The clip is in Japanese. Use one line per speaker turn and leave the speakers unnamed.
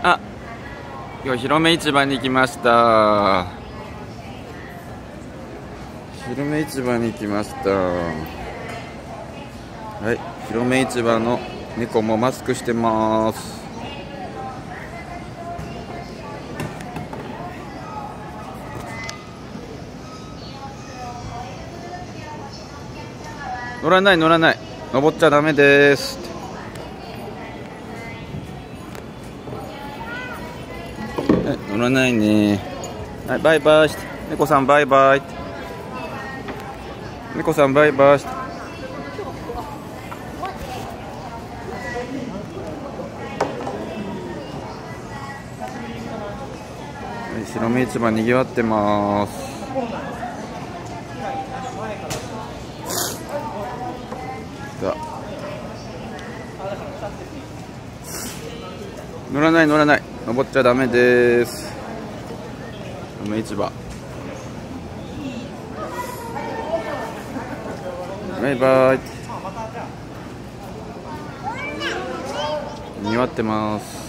あ、今日広め市場に来ました。広め市場に来ました。はい、広め市場の猫もマスクしてます。乗らない乗らない、登っちゃダメです。乗らないね。はい、バイバイして。猫さんバイバイ。猫さんバイバイして。白目市場にぎわってます。乗らない乗らない、登っちゃダメです。白目市場バイバイ。にぎわってます。